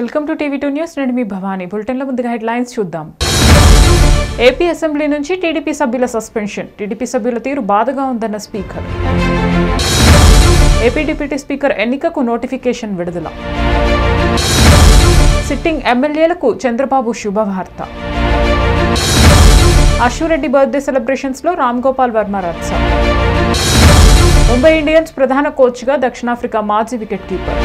Welcome to TV 2 news. నేను మీ భవానీ. బులెటిన్లో ముందుగా హెడ్లైన్స్ చూద్దాం. ఏపీ అసెంబ్లీ నుంచి టీడీపీ సభ్యుల సస్పెన్షన్. టీడీపీ సభ్యుల తీరు బాధగా ఉందన్న స్పీకర్. ఏపీ డిప్యూటీ స్పీకర్ ఎన్నికకు నోటిఫికేషన్ విడుదల. సిట్టింగ్ ఎమ్మెల్యేలకు చంద్రబాబు శుభవార్త. అశ్వరెడ్డి బర్త్డే సెలబ్రేషన్స్ లో రామ్ గోపాల్ వర్మ రత్స. ముంబై ఇండియన్స్ ప్రధాన కోచ్గా దక్షిణాఫ్రికా మాజీ వికెట్ కీపర్.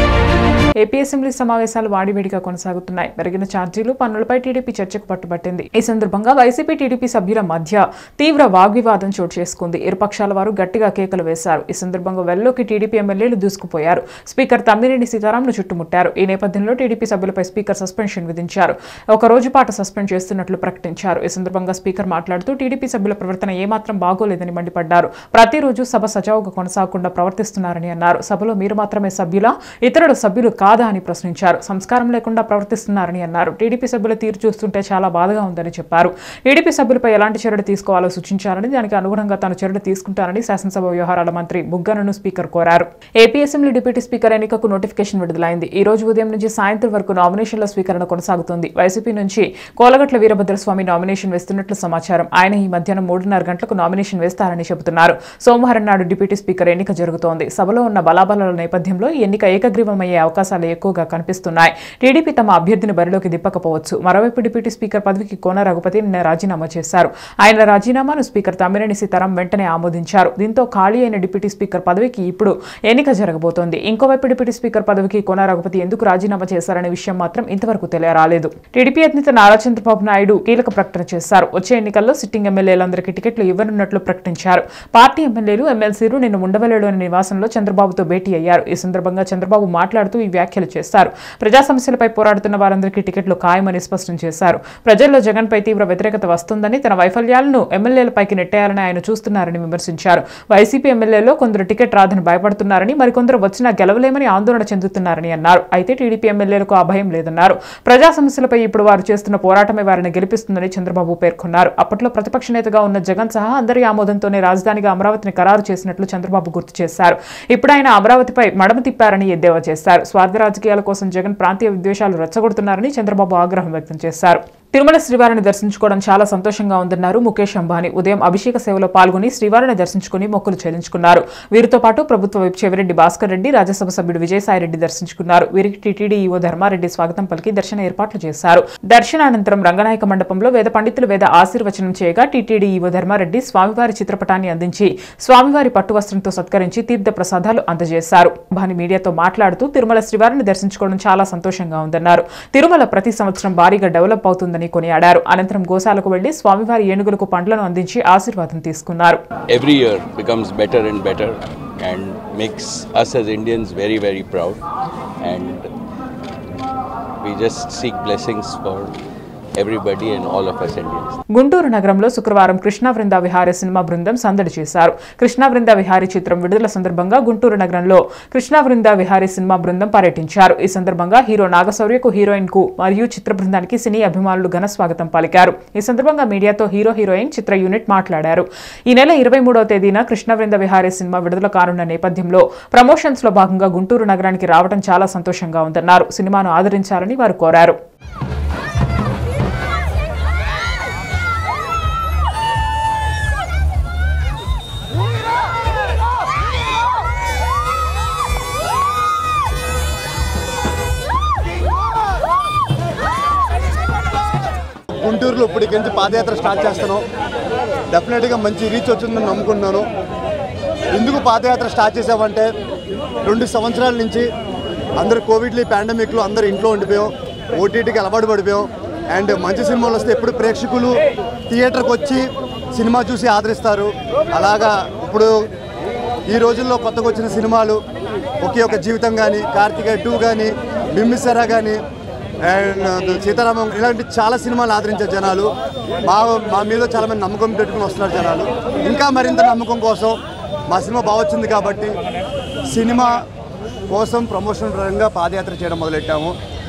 ఏపీ అసెంబ్లీ సమావేశాలు వాడివేడిగా కొనసాగుతున్నాయి. పెరిగిన ఛార్జీలు, పన్నులపై టీడీపీ చర్చకు పట్టుబట్టింది. ఈ సందర్భంగా వైసీపీ టీడీపీ సభ్యుల మధ్య తీవ్ర వాగ్వివాదం చోటు చేసుకుంది. ఇరుపక్షాల వారు గట్టిగా కేకలు వేశారు. ఈ సందర్భంగా వెల్లోకి టీడీపీ ఎమ్మెల్యేలు దూసుకుపోయారు. స్పీకర్ తమ్మినేని సీతారాంను చుట్టుముట్టారు. ఈ నేపథ్యంలో టీడీపీ సభ్యులపై స్పీకర్ సస్పెన్షన్ విధించారు. ఒక రోజు పాటు సస్పెండ్ చేస్తున్నట్లు ప్రకటించారు. ఈ సందర్భంగా స్పీకర్ మాట్లాడుతూ టీడీపీ సభ్యుల ప్రవర్తన ఏమాత్రం బాగోలేదని మండిపడ్డారు. ప్రతిరోజు సభ సజావుగా కొనసాగకుండా ప్రవర్తిస్తున్నారని అన్నారు. సభలో మీరు మాత్రమే సభ్యులా, ఇతరుల సభ్యులు కాదా అని ప్రశ్నించారు. సంస్కారం లేకుండా ప్రవర్తిస్తున్నారని అన్నారు. టీడీపీ సభ్యుల తీరు చూస్తుంటే చాలా బాధగా ఉందని చెప్పారు. టీడీపీ సభ్యులపై ఎలాంటి చర్యలు తీసుకోవాలో సూచించారని, దానికి అనుగుణంగా తాను చర్యలు తీసుకుంటారని శాసనసభ వ్యవహారాల మంత్రి బుగ్గనను స్పీకర్ కోరారు. ఏపీ అసెంబ్లీ డిప్యూటీ స్పీకర్ ఎన్నికకు నోటిఫికేషన్ విడుదలైంది. ఈ రోజు ఉదయం నుంచి సాయంత్రం వరకు నామినేషన్ల స్వీకరణ కొనసాగుతుంది. వైసీపీ నుంచి కోలగట్ల వీరభద్రస్వామి నామినేషన్ వేస్తున్నట్లు సమాచారం. ఆయన ఈ మధ్యాహ్నం 3:30 గంటలకు నామినేషన్ వేస్తారని చెబుతున్నారు. సోమవారం నాడు డిప్యూటీ స్పీకర్ ఎన్నిక జరుగుతోంది. సభలో ఉన్న బలాబలాల నేపథ్యంలో ఈ ఎన్నిక ఏకగ్రీవమయ్యే అవకాశాలు ఎక్కువగా కనిపిస్తున్నాయి. టీడీపీ తమ అభ్యర్థిని బరిలోకి దిప్పకపోవచ్చు. మరోవైపు డిప్యూటీ స్పీకర్ పదవికి కోన రఘుపతి నిన్న రాజీనామా చేశారు. ఆయన రాజీనామాను స్పీకర్ తమ్మినేని సీతారాం వెంటనే ఆమోదించారు. దీంతో ఖాళీ అయిన డిప్యూటీ స్పీకర్ పదవికి ఇప్పుడు ఎన్నిక జరగబోతోంది. ఇంకోవైపు డిప్యూటీ స్పీకర్ పదవికి కోన రఘుపతి ఎందుకు రాజీనామా చేశారనే విషయం మాత్రం ఇంతవరకు తెలియరాలేదు. టీడీపీ అధినేత నారా చంద్రబాబు నాయుడు కీలక ప్రకటన చేశారు. వచ్చే ఎన్నికల్లో సిట్టింగ్ ఎమ్మెల్యేలందరికీ టికెట్లు ఇవ్వనున్నట్లు ప్రకటించారు. పార్టీ ఎమ్మెల్యేలు, ఎమ్మెల్సీలు నిన్న ఉండవల్లిలోని నివాసంలో చంద్రబాబుతో భేటీ అయ్యారు. ఈ సందర్భంగా చంద్రబాబు మాట్లాడుతూ ఈ వ్యాఖ్యలు చేశారు. ప్రజా సమస్యలపై పోరాడుతున్న వారందరికీ టికెట్లు ఖాయమని స్పష్టం చేశారు. ప్రజల్లో జగన్పై తీవ్ర వ్యతిరేకత వస్తుందని, తన వైఫల్యాలను ఎమ్మెల్యేలపైకి నెట్టేయాలని ఆయన చూస్తున్నారని విమర్శించారు. వైసీపీ ఎమ్మెల్యేలో కొందరు టికెట్ రాదని భయపడుతున్నారని, మరికొందరు వచ్చినా గెలవలేమని ఆందోళన చెందుతున్నారని అన్నారు. అయితే టీడీపీ ఎమ్మెల్యేలకు ఆ భయం లేదన్నారు. ప్రజా సమస్యలపై ఇప్పుడు వారు చేస్తున్న పోరాటమే వారిని గెలిపిస్తుందని చంద్రబాబు పేర్కొన్నారు. అప్పట్లో ప్రతిపక్ష నేతగా ఉన్న జగన్ సహా అందరి ఆమోదంతోనే రాజధానిగా అమరావతిని ఖరారు చేసినట్లు చంద్రబాబు గుర్తు చేశారు. ఇప్పుడు ఆయన అమరావతిపై మడమ తిప్పారని ఎద్దేవా చేశారు. స్వార్థ రాజకీయాల కోసం జగన్ ప్రాంతీయ విద్వేషాలు రెచ్చగొడుతున్నారని చంద్రబాబు ఆగ్రహం వ్యక్తం చేశారు. తిరుమల శ్రీవారిని దర్శించుకోవడం చాలా సంతోషంగా ఉందన్నారు ముఖేష్ అంబానీ. ఉదయం అభిషేక సేవలో పాల్గొని శ్రీవారిని దర్శించుకుని మొక్కులు చెల్లించుకున్నారు. వీరితో పాటు ప్రభుత్వ విప్ చెవిరెడ్డి భాస్కర్ రెడ్డి, రాజ్యసభ సభ్యుడు విజయసాయిరెడ్డి దర్శించుకున్నారు. వీరికి టీటీడీ ఈవో ధర్మారెడ్డి స్వాగతం పలికి దర్శన ఏర్పాట్లు చేశారు. దర్శనానంతరం రంగనాయక మండపంలో వేద పండితులు వేద ఆశీర్వచనం చేయగా టీటీడీ ఈవో ధర్మారెడ్డి స్వామివారి చిత్రపటాన్ని అందించి స్వామివారి పట్టు వస్త్రంతో సత్కరించి తీర్థ ప్రసాదాలు అందజేశారు. అంబానీ మీడియాతో మాట్లాడుతూ తిరుమల శ్రీవారిని దర్శించుకోవడం చాలా సంతోషంగా ఉందన్నారు. తిరుమల ప్రతి సంవత్సరం భారీగా డెవలప్ అవుతుంది కొనియాడారు. అనంతరం గోశాలకు వెళ్లి స్వామివారి ఏనుగులకు పండ్లను అందించి ఆశీర్వాదం తీసుకున్నారు. Every year becomes better and better and makes us as Indians very, very proud, and we just seek blessings for everybody and all of us Indians. Guntur నగరంలో శుక్రవారం కృష్ణ వృంద విహారీ సినిమా బృందం సందడి చేశారు. కృష్ణ వృంద విహారీ చిత్రం విడుదల సందర్భంగా గుంటూరు నగరంలో కృష్ణ వృంద విహారీ సినిమా బృందం పర్యటించారు. ఈ సందర్భంగా హీరో నాగశౌర్యకు, హీరోయిన్ కు మరియు చిత్ర బృందానికి సినీ అభిమానులు ఘన స్వాగతం పలికారు. ఈ సందర్భంగా మీడియాతో హీరో, హీరోయిన్, చిత్ర యూనిట్ మాట్లాడారు. ఈ నెల 23వ తేదీన కృష్ణ వృంద విహారీ సినిమా విడుదల కానున్న నేపథ్యంలో ప్రమోషన్స్ లో భాగంగా గుంటూరు నగరానికి రావడం చాలా సంతోషంగా ఉందన్నారు. సినిమాను ఆదరించాలని వారు కోరారు. గుంటూరులో ఇప్పటికి నుంచి పాదయాత్ర స్టార్ట్ చేస్తాను. డెఫినెట్గా మంచి రీచ్ వచ్చిందని నమ్ముకున్నాను. ఎందుకు పాదయాత్ర స్టార్ట్ చేసామంటే 2 సంవత్సరాల నుంచి అందరు కోవిడ్లు, పాండమిక్లు అందరూ ఇంట్లో ఉండిపోయాం, ఓటీటీకి అలవాటు పడిపోయాం. అండ్ మంచి సినిమాలు వస్తే ఎప్పుడు ప్రేక్షకులు థియేటర్కి వచ్చి సినిమా చూసి ఆదరిస్తారు. అలాగా ఇప్పుడు ఈ రోజుల్లో కొత్తగా వచ్చిన సినిమాలు ఒకే ఒక జీవితం కానీ, కార్తికేయ 2 కానీ, బింబిసారా కానీ, అండ్ సీతారామం ఇలాంటి చాలా సినిమాలు ఆదరించారు జనాలు. మా మీద చాలామంది నమ్మకం పెట్టుకుని వస్తున్నారు జనాలు. ఇంకా మరింత నమ్మకం కోసం మా సినిమా బాగా వచ్చింది కాబట్టి సినిమా కోసం ప్రమోషన్ పరంగా పాదయాత్ర చేయడం మొదలెట్టాము.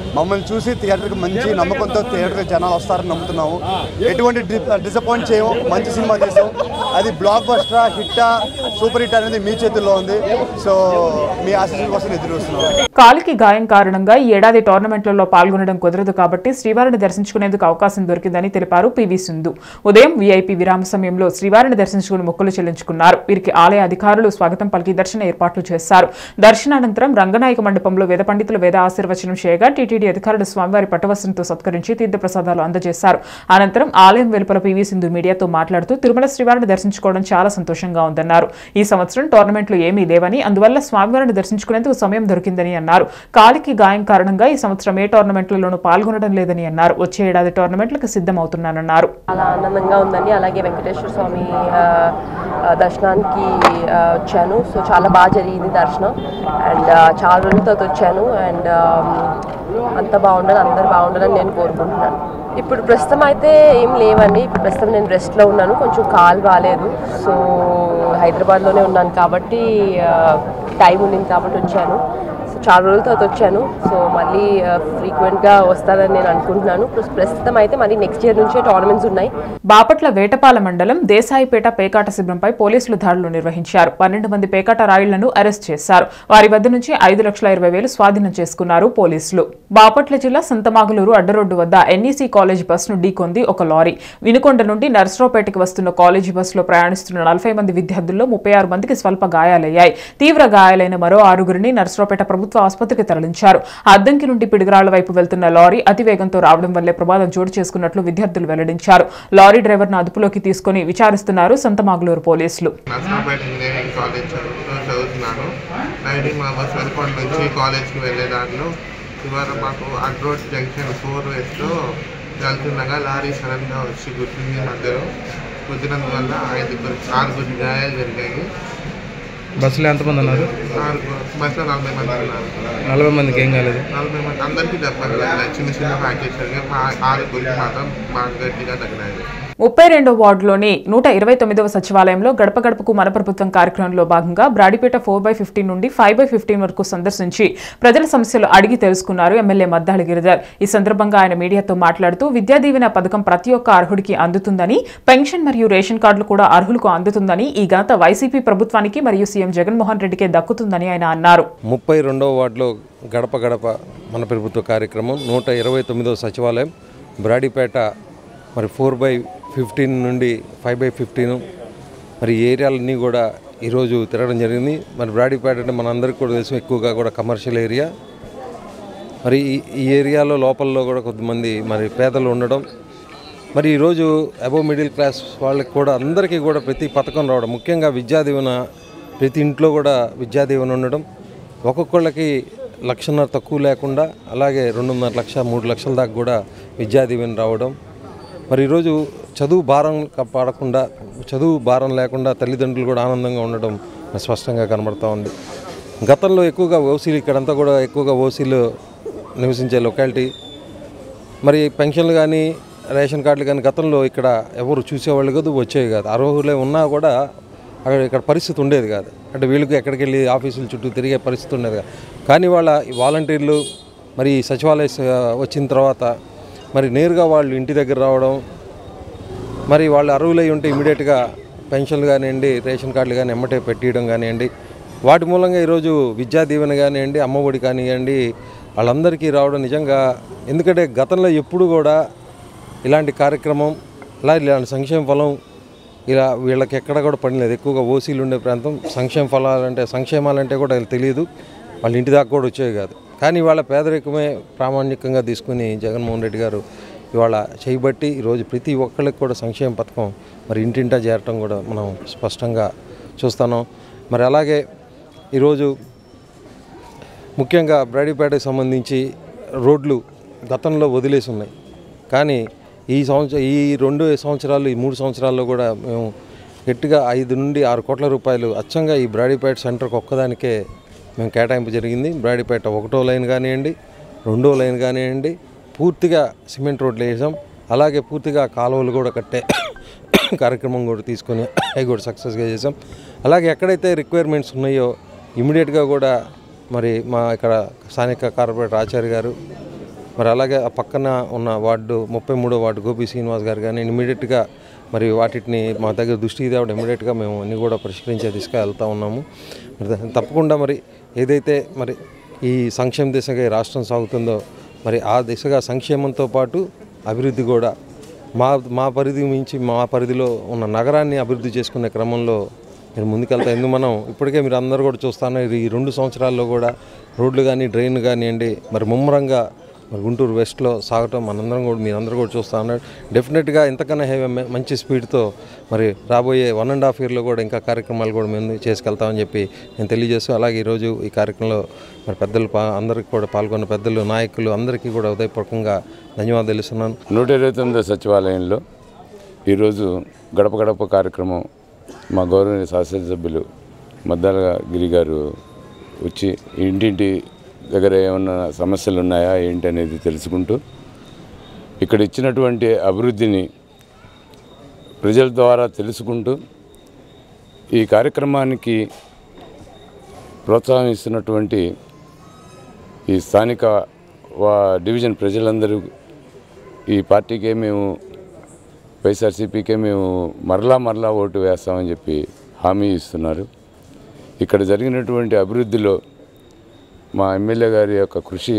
మమ్మల్ని చూసి థియేటర్కి మంచి నమ్మకంతో థియేటర్కి జనాలు వస్తారని నమ్ముతున్నాము. ఎటువంటి డిసప్పాయింట్ చేయము. మంచి సినిమా చేసాం. అది బ్లాక్ బస్టరా, హిట్టా, సూపర్ హిట్ అనేది మీ చేతుల్లో ఉంది. సో మీ ఆశీస్సుల కోసం ఎదురు చూస్తున్నాం. కాలికి గాయం కారణంగా ఈ ఏడాది టోర్నమెంట్లలో పాల్గొనడం కుదరదు కాబట్టి శ్రీవారిని దర్శించుకునేందుకు అవకాశం దొరికిందని తెలిపారు పివి సింధు. ఉదయం వీఐపీ విరామ సమయంలో శ్రీవారిని దర్శించుకుని మొక్కులు చెల్లించుకున్నారు. వీరికి ఆలయ అధికారులు స్వాగతం పలికి దర్శన ఏర్పాట్లు చేశారు. దర్శనానంతరం రంగనాయక మండపంలో వేద పండితులు వేద ఆశీర్వచనం చేయగా టీటీడీ అధికారులు స్వామివారి పట్టవస్త్రంతో సత్కరించి తీర్థప్రసాదాలు అందజేశారు. అనంతరం ఆలయం వెలుపల పివి సింధు మీడియాతో మాట్లాడుతూ తిరుమల శ్రీవారిని దర్శించుకోవడం చాలా సంతోషంగా ఉందన్నారు. ఈ సంవత్సరం టోర్నమెంట్లు ఏమీ లేవని, అందువల్ల స్వామివారిని దర్శించుకునేందుకు సమయం దొరికిందని అన్నారు. కాలికి గాయం కారణంగా ఈ సంవత్సరం ఏ టోర్నమెంట్లలోనూ పాల్గొనడం లేదని అన్నారు. వచ్చే ఏడాది టోర్నమెంట్లకు సిద్ధమవుతున్నానన్నారు. చాలా ఆనందంగా ఉందండి. అలాగే వెంకటేశ్వర స్వామి దర్శనానికి వచ్చాను. సో చాలా బాగా జరిగింది దర్శనం. అండ్ చాలా రోజులతో వచ్చాను. అండ్ అంత బాగుండాలి, అందరు బాగుండాలని నేను కోరుకుంటున్నాను. ఇప్పుడు ప్రస్తుతం అయితే ఏం లేవండి. ఇప్పుడు ప్రస్తుతం నేను రెస్ట్లో ఉన్నాను. కొంచెం కాలు బాగాలేదు. సో హైదరాబాద్లోనే ఉన్నాను కాబట్టి టైం ఉండింది కాబట్టి వచ్చాను. చాలా రోజులతో వచ్చాను. సో మళ్ళీ ఫ్రీక్వెంట్గా వస్తానని నేను అనుకుంటున్నాను. ప్రస్తుతం అయితే మళ్ళీ నెక్స్ట్ ఇయర్ నుంచే టోర్నమెంట్స్ ఉన్నాయి. బాపట్ల వేటపాల మండలం దేశాయిపేట పేకాట శిబిరంపై పోలీసులు దాడులు నిర్వహించారు. 12 మంది పేకాట రాయుళ్లను అరెస్ట్ చేశారు. వారి వద్ద నుంచి 5,20,000 స్వాధీనం చేసుకున్నారు పోలీసులు. బాపట్ల జిల్లా సంతమాగులూరు అడ్డరోడ్డు వద్ద ఎన్ఈసీ కాలేజీ బస్సును ఢీకొంది ఒక లారీ. వినుకొండ నుండి నర్సరావుపేటకు వస్తున్న కాలేజీ బస్సులో ప్రయాణిస్తున్న 40 మంది విద్యార్థుల్లో 36 మందికి స్వల్ప గాయాలయ్యాయి. తీవ్ర గాయాలైన మరో 6గురిని నర్సరావుపేట ప్రభుత్వ ఆసుపత్రికి తరలించారు. అద్దంకి నుండి పిడుగురాళ్ల వైపు వెళ్తున్న లారీ అతి వేగంతో రావడం వల్లే ప్రమాదం చోటు చేసుకున్నట్లు విద్యార్థులు వెల్లడించారు. లారీ డ్రైవర్ను అదుపులోకి తీసుకుని విచారిస్తున్నారు సంతమాగులూరు పోలీసులు. మాకు అడ్రోడ్ జంక్షన్ 4 వేస్లో వెళ్తుండగా లారీ సడన్గా వచ్చి గుర్తింది. మధ్యలో గుర్తినందువల్ల 6 గాయాలు జరిగాయి. బస్సులో ఎంతమంది ఉన్నారు? బస్సులో 40 మంది ఉన్నారు. 40 మందికి ఏం కాలేదు? 40 మంది అందరికీ దెబ్బలు చిన్న చిన్న ఫ్రాక్చర్స్ జరిగాయి. 6 మాత్రం బాగా గట్టిగా తగినాయి. 32వ వార్డులోని 129వ సచివాలయంలో గడప గడపకు మన ప్రభుత్వం కార్యక్రమంలో భాగంగా బ్రాడిపేట 4/15 నుండి 5/15 వరకు సందర్శించి ప్రజల సమస్యలు అడిగి తెలుసుకున్నారు ఎమ్మెల్యే మద్దాళి గిరిధర్. ఈ సందర్భంగా ఆయన మీడియాతో మాట్లాడుతూ విద్యా దీవెన పథకం ప్రతి ఒక్క అర్హుడికి అందుతుందని, పెన్షన్ మరియు రేషన్ కార్డులు కూడా అర్హులకు అందుతుందని, ఈ ఘనత వైసీపీ ప్రభుత్వానికి మరియు సీఎం జగన్మోహన్ రెడ్డికే దక్కుతుందని ఆయన అన్నారు. 32వ వార్డులో గడప గడప మన ప్రభుత్వ కార్యక్రమం 129వ సచివాలయం బ్రాడిపేట మరి 4/15 నుండి 5/15 మరి ఏరియాలన్నీ కూడా ఈరోజు తిరగడం జరిగింది. మరి బ్రాడిపేట అంటే మనందరికీ కూడా తెలుసు, ఎక్కువగా కూడా కమర్షియల్ ఏరియా. మరి ఈ ఏరియాలో లోపల్లో కూడా కొంతమంది మరి పేదలు ఉండడం, మరి ఈరోజు అబోవ్ మిడిల్ క్లాస్ వాళ్ళకి కూడా అందరికీ కూడా ప్రతి పథకం రావడం, ముఖ్యంగా విద్యా దీవెన ప్రతి ఇంట్లో కూడా విద్యా దీవెన ఉండడం, ఒక్కొక్కళ్ళకి 1,50,000 తక్కువ లేకుండా అలాగే 2.5 లక్షలు 3 లక్షల దాకా కూడా విద్యా దీవెన రావడం. మరి ఈరోజు చదువు భారం లేకుండా తల్లిదండ్రులు కూడా ఆనందంగా ఉండడం స్పష్టంగా కనబడుతూ ఉంది. గతంలో ఎక్కువగా ఓసీలు, ఇక్కడంతా కూడా ఎక్కువగా ఓసీలు నివసించే లొకాలిటీ. మరి పెన్షన్లు కానీ రేషన్ కార్డులు కానీ గతంలో ఇక్కడ ఎవరు చూసేవాళ్ళు కాదు, వచ్చేవి కాదు. అర్హులే ఉన్నా కూడా ఇక్కడ పరిస్థితి ఉండేది కాదు. అంటే వీళ్ళకి ఎక్కడికి వెళ్ళి ఆఫీసుల చుట్టూ తిరిగే పరిస్థితి ఉండేది కాదు. కానీ వాళ్ళ వాలంటీర్లు మరి సచివాలయ వచ్చిన తర్వాత మరి నేరుగా వాళ్ళు ఇంటి దగ్గర రావడం, మరి వాళ్ళు అర్హులై ఉంటే ఇమీడియట్గా పెన్షన్లు కానివ్వండి, రేషన్ కార్డులు కానీ ఎమ్మటే పెట్టియడం కానివ్వండి, వాటి మూలంగా ఈరోజు విద్యా దీవెన కానివ్వండి, అమ్మఒడి కానివ్వండి వాళ్ళందరికీ రావడం నిజంగా. ఎందుకంటే గతంలో ఎప్పుడు కూడా ఇలాంటి కార్యక్రమం ఇలాంటి సంక్షేమ ఫలం ఇలా వీళ్ళకి ఎక్కడ కూడా పడలేదు. ఎక్కువగా ఓసీలు ఉండే ప్రాంతం, సంక్షేమాలంటే కూడా తెలియదు, వాళ్ళ ఇంటి దాకా కూడా వచ్చేవి కాదు. కానీ వాళ్ళ పేదరికమే ప్రామాణికంగా తీసుకుని జగన్మోహన్ రెడ్డి గారు ఇవాళ చేయబట్టి ఈరోజు ప్రతి ఒక్కరికి కూడా సంక్షేమ పథకం మరి ఇంటింటా చేరటం కూడా మనం స్పష్టంగా చూస్తున్నాం. మరి అలాగే ఈరోజు ముఖ్యంగా బ్రాడీపేటకు సంబంధించి రోడ్లు గతంలో వదిలేసి ఉన్నాయి. కానీ ఈ 2 సంవత్సరాలు ఈ 3 సంవత్సరాల్లో కూడా మేము గట్టిగా 5 నుండి 6 కోట్ల రూపాయలు అచ్చంగా ఈ బ్రాడీపేట సెంటర్కి ఒక్కదానికే మేము కేటాయింపు జరిగింది. బ్రాడీపేట 1వ లైన్ కానివ్వండి, 2వ లైన్ కానివ్వండి, పూర్తిగా సిమెంట్ రోడ్లు వేసాం. అలాగే పూర్తిగా కాలువలు కూడా కట్టే కార్యక్రమం కూడా తీసుకొని అవి కూడా సక్సెస్గా చేసాం. అలాగే ఎక్కడైతే రిక్వైర్మెంట్స్ ఉన్నాయో ఇమీడియట్గా కూడా మరి మా ఇక్కడ స్థానిక కార్పొరేటర్ ఆచార్య గారు మరి అలాగే ఆ పక్కన ఉన్న వార్డు 33వ వార్డు గోపి శ్రీనివాస్ గారు కానీ ఇమీడియట్గా మరి వాటిని మా దగ్గర దృష్టికి తేవడం ఇమీడియట్గా మేము అన్నీ కూడా పరిష్కరించే దిశగా వెళ్తూ ఉన్నాము. తప్పకుండా మరి ఏదైతే మరి ఈ సంక్షేమ దిశగా ఈ రాష్ట్రం సాగుతుందో మరి ఆ దిశగా సంక్షేమంతో పాటు అభివృద్ధి కూడా మా పరిధి మించి మా పరిధిలో ఉన్న నగరాన్ని అభివృద్ధి చేసుకునే క్రమంలో నేను ముందుకెళ్తా. ఎందుకు మనం ఇప్పటికే మీరు అందరూ కూడా చూస్తాను ఈ 2 సంవత్సరాల్లో కూడా రోడ్లు కానీ డ్రైన్లు కానివ్వండి మరి ముమ్మరంగా మరి గుంటూరు వెస్ట్లో సాగటం మనందరం కూడా మీరందరూ కూడా చూస్తూ ఉన్నారు. డెఫినెట్గా ఇంతకన్నా మంచి స్పీడ్తో మరి రాబోయే 1.5 ఇయర్లో కూడా ఇంకా కార్యక్రమాలు కూడా మేము చేసుకెళ్తామని చెప్పి నేను తెలియజేస్తూ, అలాగే ఈరోజు ఈ కార్యక్రమంలో మరి పెద్దలు అందరికీ కూడా పాల్గొన్న పెద్దలు నాయకులు అందరికీ కూడా హృదయపూర్వకంగా ధన్యవాదాలు తెలుస్తున్నాను. 129వ సచివాలయంలో ఈరోజు గడప గడప కార్యక్రమం మా గౌరవనీయ శాసనసభ్యులు మద్దాల గిరి గారు వచ్చి ఇంటింటి దగ్గర ఏమన్నా సమస్యలు ఉన్నాయా ఏంటి అనేది తెలుసుకుంటూ ఇక్కడ ఇచ్చినటువంటి అభివృద్ధిని ప్రజల ద్వారా తెలుసుకుంటూ ఈ కార్యక్రమానికి ప్రోత్సాహం ఇస్తున్నటువంటి ఈ స్థానిక డివిజన్ ప్రజలందరూ ఈ పార్టీకే మేము వైఎస్ఆర్సీపీకే మేము మరలా ఓటు వేస్తామని చెప్పి హామీ ఇస్తున్నారు. ఇక్కడ జరిగినటువంటి అభివృద్ధిలో మా ఎమ్మెల్యే గారి యొక్క కృషి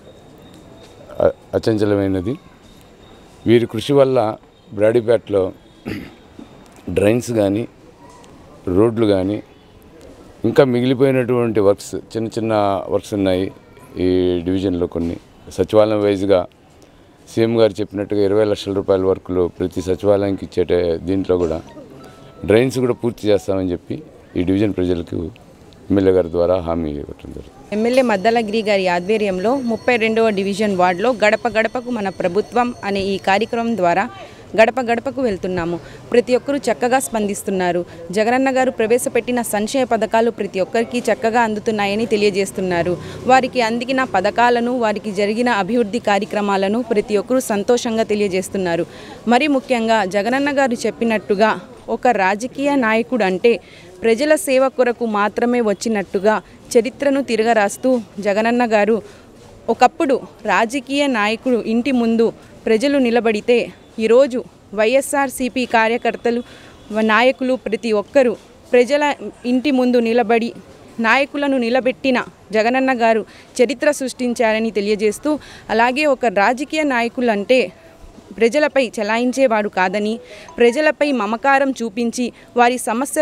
అచంచలమైనది. వీరి కృషి వల్ల బ్రాడీపేటలో డ్రైన్స్ కానీ రోడ్లు కానీ ఇంకా మిగిలిపోయినటువంటి వర్క్స్ చిన్న వర్క్స్ ఉన్నాయి ఈ డివిజన్లో. కొన్ని సచివాలయం వైజ్గా సీఎం గారు చెప్పినట్టుగా 20 లక్షల రూపాయల వర్కులు ప్రతి సచివాలయానికి ఇచ్చే దీంట్లో కూడా డ్రైన్స్ కూడా పూర్తి చేస్తామని చెప్పి ఈ డివిజన్ ప్రజలకు ఎమ్మెల్యే గారి ద్వారా హామీ ఇవ్వటం జరిగింది. ఎమ్మెల్యే మద్దాల గిరి గారి ఆధ్వర్యంలో 32వ డివిజన్ వార్డులో గడప గడపకు మన ప్రభుత్వం అనే ఈ కార్యక్రమం ద్వారా గడప గడపకు వెళ్తున్నాము. ప్రతి ఒక్కరూ చక్కగా స్పందిస్తున్నారు. జగనన్న గారు ప్రవేశపెట్టిన సంక్షేమ పథకాలు ప్రతి ఒక్కరికి చక్కగా అందుతున్నాయని తెలియజేస్తున్నారు. వారికి అందిన పథకాలను, వారికి జరిగిన అభివృద్ధి కార్యక్రమాలను ప్రతి ఒక్కరూ సంతోషంగా తెలియజేస్తున్నారు. మరి ముఖ్యంగా జగనన్న గారు చెప్పినట్టుగా ఒక రాజకీయ నాయకుడు అంటే ప్రజల సేవ కొరకు మాత్రమే వచ్చినట్టుగా చరిత్రను తిరగరాస్తూ జగనన్న గారు ఒకప్పుడు రాజకీయ నాయకుడు ఇంటి ముందు ప్రజలు నిలబడితే ఈరోజు వైఎస్ఆర్సీపీ కార్యకర్తలు నాయకులు ప్రతి ఒక్కరూ ప్రజల ఇంటి ముందు నిలబడి నాయకులను నిలబెట్టిన జగనన్న గారు చరిత్ర సృష్టించారని తెలియజేస్తూ, అలాగే ఒక రాజకీయ నాయకులు అంటే ప్రజలపై చలాయించేవాడు కాదని ప్రజలపై మమకారం చూపించి వారి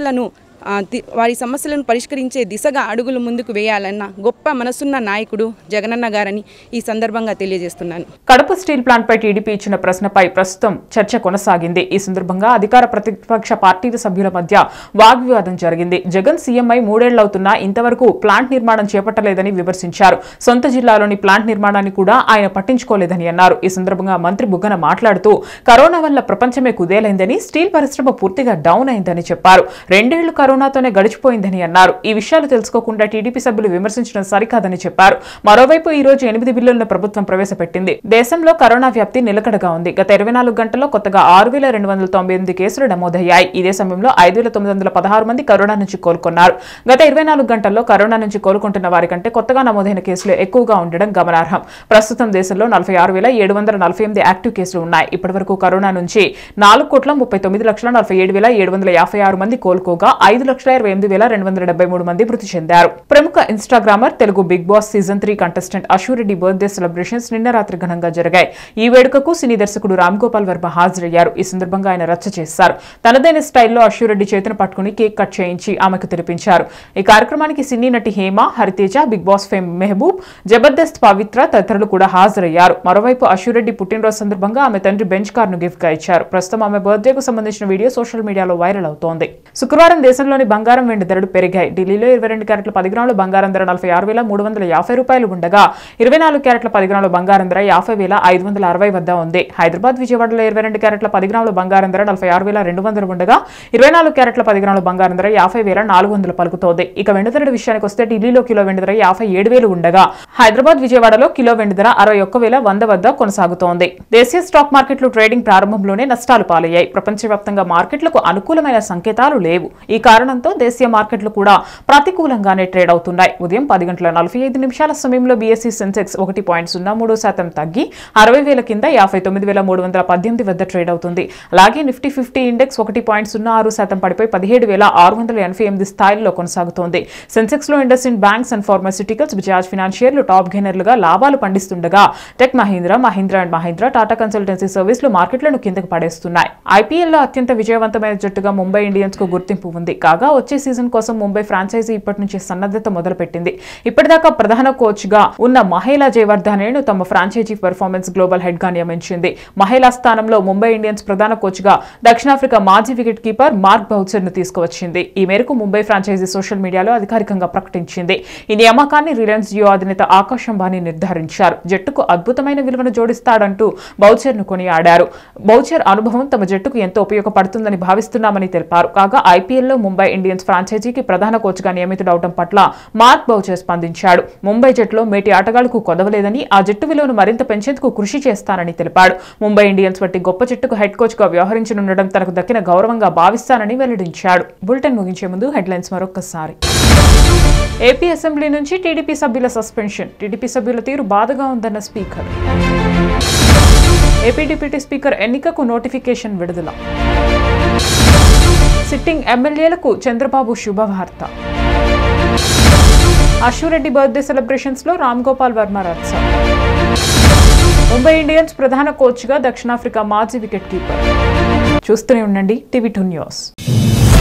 సమస్యలను పరిష్కరించే దిశగా అడుగులు ముందుకు వేయాలన్న గొప్ప మనసున్న నాయకుడు జగనన్న గారని ఈ సందర్భంగా తెలియజేస్తున్నాను. కడప స్టీల్ ప్లాంట్ పై టీడీపీ ఇచ్చిన ప్రశ్నపై ప్రస్తుతం చర్చ కొనసాగింది. ఈ సందర్భంగా అధికార ప్రతిపక్ష పార్టీల సభ్యుల మధ్య వాగ్వివాదం జరిగింది. జగన్ సీఎంఐ 3 ఏళ్లవుతున్నా ఇంతవరకు ప్లాంట్ నిర్మాణం చేపట్టలేదని విమర్శించారు. సొంత జిల్లాలోని ప్లాంట్ నిర్మాణాన్ని కూడా ఆయన పట్టించుకోలేదని అన్నారు. ఈ సందర్భంగా మంత్రి బుగ్గన మాట్లాడుతూ కరోనా వల్ల ప్రపంచమే కుదేలైందని, స్టీల్ పరిశ్రమ పూర్తిగా డౌన్ అయిందని చెప్పారు. 2 ఏళ్లు కరోనాతోనే గడిచిపోయిందని అన్నారు. ఈ విషయాలు తెలుసుకోకుండా టీడీపీ సభ్యులు విమర్శించడం సరికాదని చెప్పారు. మరోవైపు ఈ రోజు 8 బిల్లులను ప్రభుత్వం ప్రవేశపెట్టింది. దేశంలో కరోనా వ్యాప్తి నిలకడగా ఉంది. గత 24 గంటల్లో కొత్తగా 6,298 కేసులు నమోదయ్యాయి. ఇదే సమయంలో 5,916 మంది కరోనా నుంచి కోలుకున్నారు. గత 24 గంటల్లో కరోనా నుంచి కోలుకుంటున్న వారి కంటే కొత్తగా నమోదైన కేసులు ఎక్కువగా ఉండడం గమనార్హం. ప్రస్తుతం దేశంలో 46,748 యాక్టివ్ కేసులు ఉన్నాయి. ఇప్పటివరకు కరోనా నుంచి 4,39,47,756 మంది కోలుకోగా 5,28,273 మంది మృతి చెందారు. ప్రముఖ instagrammer, Telugu Bigg Boss season 3 contestant Ashu Reddy birthday celebrations నిన్న రాత్రి ఘనంగా జరిగాయి. ఈ వేడుకకు సినీ దర్శకుడు రామ్ గోపాల్ వర్మ హాజరయ్యారు. ఈ సందర్భంగా ఆయన రచ్చ చేశారు. తనదైన స్టైల్లో అశూరెడ్డి చేతిని పట్టుకుని కేక్ కట్ చేయించి ఆమెకు తినిపించారు. ఈ కార్యక్రమానికి సినీ నటి Hema, Hariteja, Bigg Boss fame Mehaboob, Jabardasth Pavitra తదితరులు కూడా హాజరయ్యారు. మరోవైపు అశూరెడ్డి పుట్టినరోజు సందర్భంగా ఆమె తండ్రి బెంచ్ కార్ ను గిఫ్ట్ గా ఇచ్చారు. ప్రస్తుతం ఆమె బర్త్డేకు సంబంధించిన వీడియో సోషల్ మీడియాలో వైరల్ అవుతోంది. శుక్రవారం దేశంలోని బంగారం, వెండి ధరలు పెరిగాయి. ఢిల్లీలో 22 క్యారెట్ల 10 గ్రాముల బంగారం ధర 46,350 రూపాయలు ఉండగా 24 క్యారెట్ల 10 గ్రాముల బంగారం ధర 50,560 వద్ద ఉంది. హైదరాబాద్, విజయవాడలో 22 క్యారెట్ల 10 గ్రాముల బంగారం ధర 46,200 ఉండగా 24 క్యారెట్ల 10 గ్రాముల బంగారం ధర 50,400 పలుకుతోంది. ఇక వెండి ధరల విషయానికి వస్తే ఢిల్లీలో కిలో వెండి ధర 57,000 ఉండగా హైదరాబాద్, విజయవాడలో కిలో వెండి ధర 61,100 వద్ద కొనసాగుతోంది. దేశీయ స్టాక్ మార్కెట్లు ట్రేడింగ్ ప్రారంభంలోనే నష్టాలు పాలయ్యాయి. ప్రపంచవ్యాప్తంగా మార్కెట్లకు అనుకూలమైన సంకేతాలు లేవు. ఈ కారణంతో దేశీయ మార్కెట్లు కూడా ప్రతికూలంగానే ట్రేడ్ అవుతున్నాయి. ఉదయం 10:45 సమయంలో బీఎస్ఈ సెన్సెక్స్ 1.03% తగ్గి 60,000 కింద 59,318 వద్ద ట్రేడ్ అవుతుంది. అలాగే నిఫ్టీ 50 ఇండెక్స్ 1.06% పడిపోయి 17,688 స్థాయిలో కొనసాగుతోంది. సెన్సెక్స్ లో IndusInd banks and pharmaceuticals, Bajaj ఫైనాన్షియర్లు టాప్ గెయినర్లుగా లాభాలు పండిస్తుండగా టెక్ మహీంద్రా, మహీంద్రా, టాటా కన్సల్టెన్సీ సర్వీసులు మార్కెట్లను కిందకు పడేస్తున్నాయి. ఐపీఎల్లో అత్యంత విజయవంతమైన జట్టుగా ముంబై ఇండియన్స్ కు గుర్తింపు ఉంది. కాగా వచ్చే సీజన్ కోసం ముంబై ఫ్రాంచైజీ ఇప్పటి నుంచి సన్నద్ధత మొదలుపెట్టింది. ఇప్పటిదాకా ప్రధాన కోచ్ గా ఉన్న మహేలా జయవర్ధనేను తమ ఫ్రాంచైజీ పెర్ఫార్మెన్స్ గ్లోబల్ హెడ్ గా నియమించింది. మహేలా స్థానంలో ముంబై ఇండియన్స్ ప్రధాన కోచ్ గా దక్షిణాఫ్రికా మాజీ వికెట్ కీపర్ మార్క్ బౌచర్ ను తీసుకువచ్చింది. ఈ మేరకు ముంబై ఫ్రాంచైజీ సోషల్ మీడియాలో అధికారికంగా ప్రకటించింది. ఈ నియామకాన్ని రిలయన్స్ జియో అధినేత ఆకాష్ అంబానీ నిర్ధారించారు. జట్టుకు అద్భుతమైన విలువను జోడిస్తాడంటూ బౌచర్ ను కొనియాడారు. బౌచర్ అనుభవం తమ జట్టుకు ఎంతో ఉపయోగపడుతుందని భావిస్తున్నామని తెలిపారు. కాగా ఐపీఎల్లో ముంబై ఇండియన్స్ ఫ్రాంచైజీకి ప్రధాన కోచ్ గా నియమితుడవడం పట్ల మార్క్ బౌచర్ స్పందించాడు. ముంబై జట్టులో మేటి ఆటగాళ్లకు కొదవలేదని, ఆ జట్టు విలువను మరింత పెంచేందుకు కృషి చేస్తానని తెలిపాడు. ముంబై ఇండియన్స్ వంటి గొప్ప జట్టుకు హెడ్ కోచ్ గా వ్యవహరించనుండడం తనకు దక్కిన గౌరవంగా భావిస్తానని వెల్లడించాడు. బులెటిన్ ముగించే ముందు హెడ్లైన్స్ మరొకసారి. ఏపీ అసెంబ్లీ నుంచి టీడీపీ సభ్యుల సస్పెన్షన్. టీడీపీ సభ్యుల తీరు బాధగా ఉందన్న స్పీకర్. ఏపీ డిప్యూటీ స్పీకర్ ఎన్నికకు నోటిఫికేషన్ విడుదల. సిట్టింగ్ ఎమ్మెల్యేలకు చంద్రబాబు శుభవార్త. అశ్వరెడ్డి బర్త్డే సెలబ్రేషన్స్ లో రామ్ గోపాల్ వర్మ రచ్చ. ముంబై ఇండియన్స్ ప్రధాన కోచ్ గా దక్షిణాఫ్రికా మాజీ వికెట్ కీపర్. చూస్తూనే ఉండండి టీవీ 2 న్యూస్.